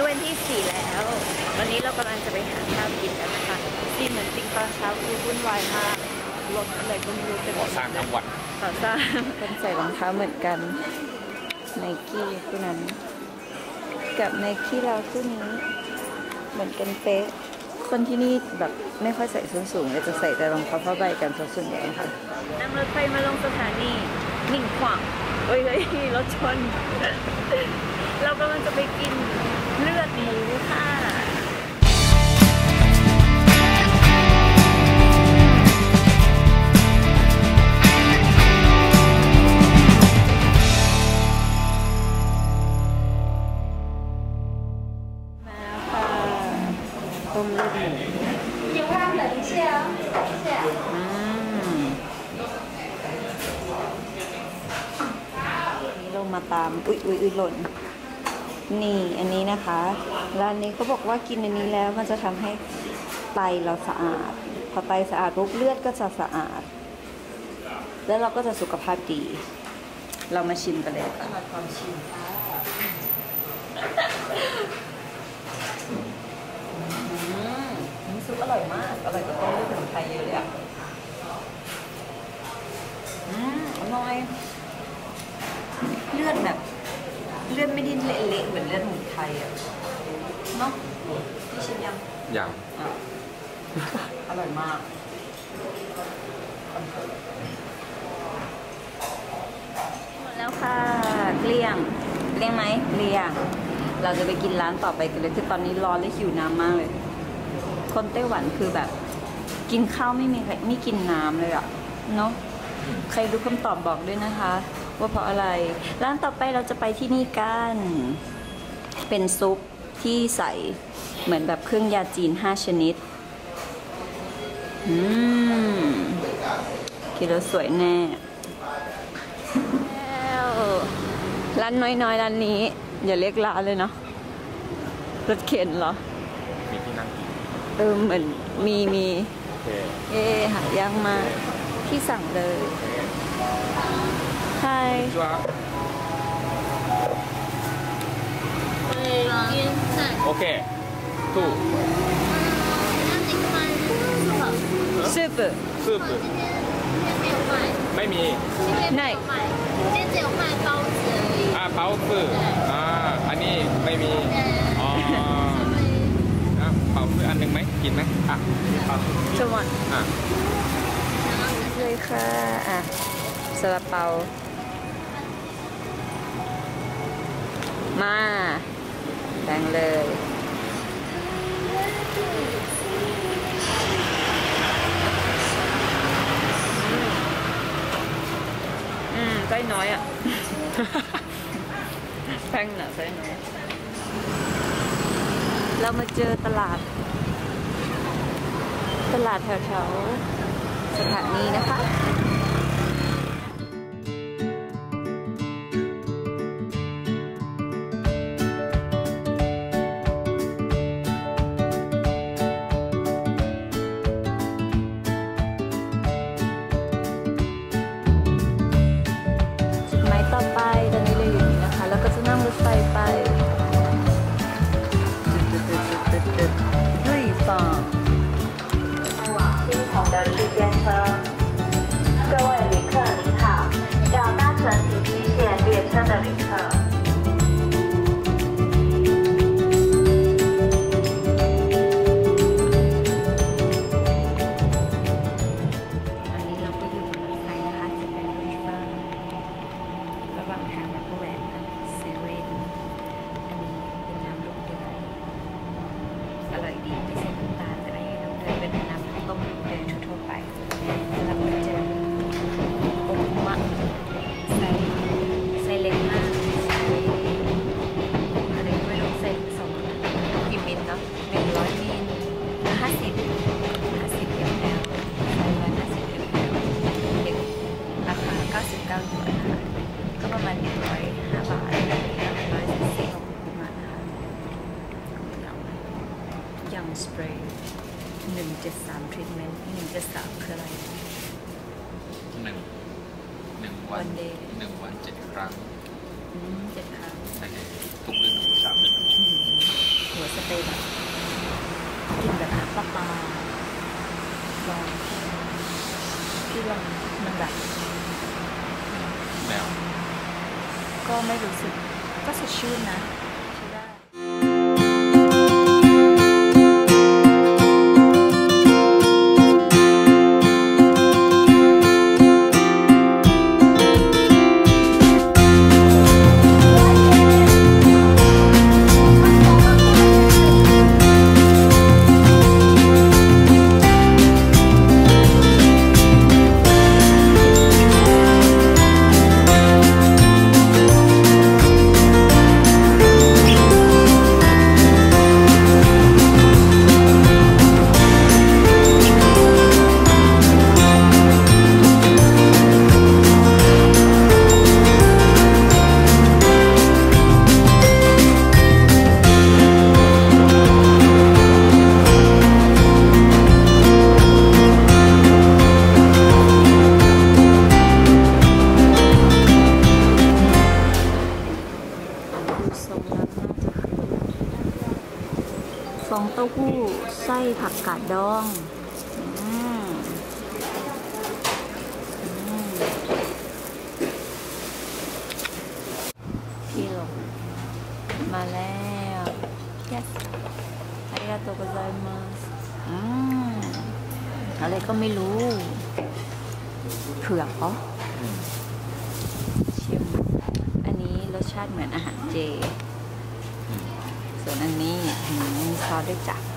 วันที่4แล้ววันนี้เรากำลังจะไปหาข้าวกินกันนะคะที่เหมือนจริงตอนเช้าคือวุ่นวายมากรถอะไรก็ไม่รู้จะก่อสร้างทั้งวันก่อสร้างคนใส่รองเท้าเหมือนกันไนกี้คู่นั้นกับไนกี้เราคู่นี้เหมือนกันเป๊ะคนที่นี่แบบไม่ค่อยใส่ส้นสูงเลยจะใส่แต่รองเท้าผ้าใบกันส่วนใหญ่ค่ะนั่งรถไฟมาลงสถานีมิ่งขวางเฮ้ยรถชน เรากำลังจะไปกินเลือดหมูค่ะต้มเลือดหมูเดี๋ยวว่างเหลือเชียวนี่ลงมาตามอุ๊ยหล่นนี่อันนี้นะคะร้านนี้เขาบอกว่ากินอันนี้แล้วมันจะทำให้ไตเราสะอาดพอไตสะอาดปุ๊บเลือดก็จะสะอาดแล้วเราก็จะสุขภาพดีเรามาชิมกันเลยค่ะมาลองชิมน้ำซุปอร่อยมากอร่อยกว่าต้มเลือดหมูไทยเยอะเลยอ่ะอร่อยเลือดแบบเลือดไม่ดิ้นเละๆเหมือนเลือดหมูไทยอ่ะเนาะพี่ชิมยังอร่อยมากหมดแล้วค่ะเกลี้ยงไหมเกลี้ยงเราจะไปกินร้านต่อไปกันเลยคือตอนนี้ร้อนและหิวน้ำมากเลยคนไต้หวันคือแบบกินข้าวไม่กินน้ำเลยอะเนาะใครรู้คำตอบบอกด้วยนะคะว่าเพราะอะไรร้านต่อไปเราจะไปที่นี่กันเป็นซุปที่ใส่เหมือนแบบเครื่องยาจีน5 ชนิดคิดแล้วสวยแน่แล้วร้านน้อยๆร้านนี้อย่าเรียกร้านเลยเนาะรถเข็นเหรอมีที่นั่งเหมือนมีหายากมากที่สั่งเลยใช่โอเคถูกซุปไม่มีไหนเปาซื่ออันนี้ไม่มีอ๋อเปาซื่ออันหนึ่งไหมกินไหมเปาจวนเลยค่ะซาลาเปามาแบ่งเลยไส้น้อยอ่ะแป้งหนาไส้น้อยเรามาเจอตลาดแถวสถานีนะคะต่อไปตอนนี้เราอยู่นี่นะคะแล้วก็จะนั่งรถไฟไป瑞芳的时间车各位旅客您好要搭乘京西线列车的旅客ก็ประมาณ105 บาท140ประมาณนะคะยังสเปรย์173 treatment 173คืออะไร1 วัน7 ครั้ง7 ครั้งทุกฤดู3 ฤดูกินแบบน้ำปลาปลาลองที่ลองมันแบบแมวก็ไม่รู้สึกก็สดชื่นนะใช้ได้ฟองเต้าหู้ไส้ผักกาดดองพี่ลงมาแล้ว yes ありがとうございますอะไรก็ไม่รู้เผือกเหรอชิมอันนี้รสชาติเหมือนอาหารเจส่วนอันนี้มีซอสด้วยจ้ะ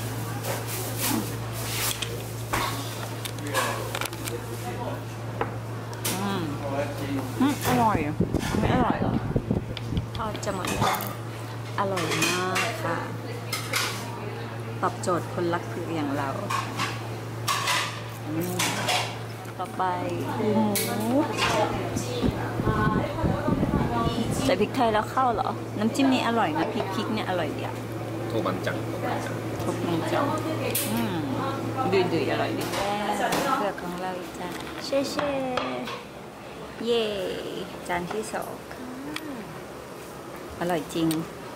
อร่อยไม่อร่อยเหรอทอดจะหมดแล้วอร่อยมากค่ะตอบโจทย์คนรักเผือกอย่างเราต่อไปหมูใส่พริกไทยแล้วเข้าเหรอน้ำจิ้มนี้อร่อยนะพริกเนี่ยอร่อยดีอะโทบันจังทุกมันจังดื้อๆอร่อยดีเผือกของเราจ้ะเช่เย่จานที่2อร่อยจริง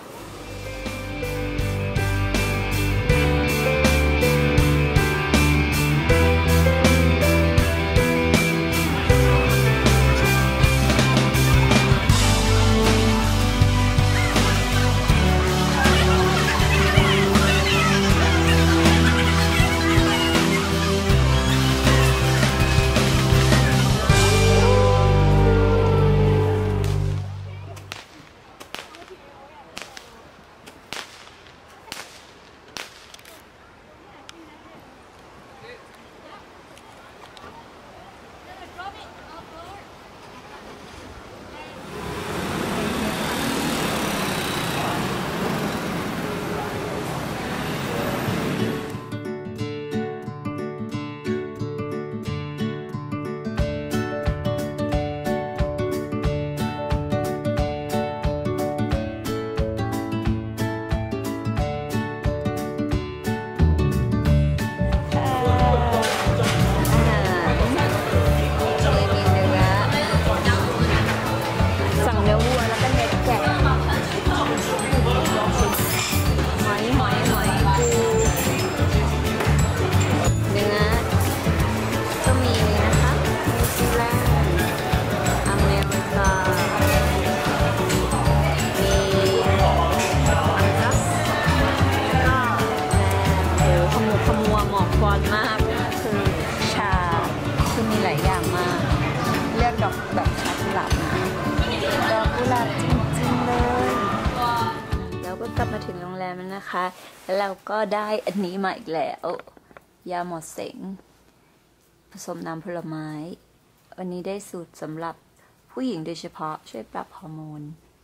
แบบชากุหลาบนะดอกกุหลาบจริงๆเลยแล้วก็กลับมาถึงโรงแรมแล้วนะคะแล้วเราก็ได้อันนี้มาอีกแล้วยาหมอเสงผสมน้ำผลไม้วันนี้ได้สูตรสำหรับผู้หญิงโดยเฉพาะช่วยปรับฮอร์โมน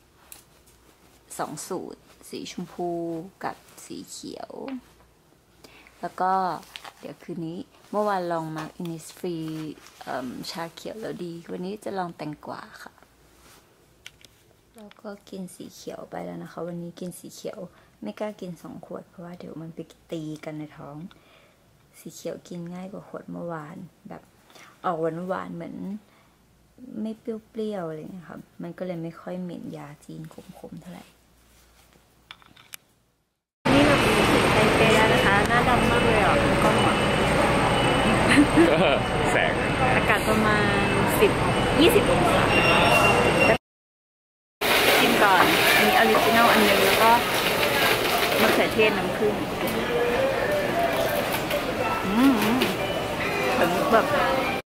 2 สูตรสีชมพูกับสีเขียวแล้วก็เดี๋ยวคืนนี้เมื่อวานลองมาอินิสฟรีชาเขียวแล้วดีวันนี้จะลองแตงกวาค่ะแล้วก็กินสีเขียวไปแล้วนะคะวันนี้กินสีเขียวไม่กล้ากิน2 ขวดเพราะว่าเดี๋ยวมันไปตีกันในท้องสีเขียวกินง่ายกว่าขวดเมื่อวานแบบออกหวานเหมือนไม่เปรี้ยวๆอะไรอย่างเงี้ยค่ะมันก็เลยไม่ค่อยเหม็นยาจีนขมๆเท่าไหร่นี่เราถึงไทเปแล้วนะคะหน้าด 20 องศาชิมก่อนอันนี้ออริจินัลอันนึงแล้วก็มะเขือเทศน้ำผึ้งเหมือนแบบ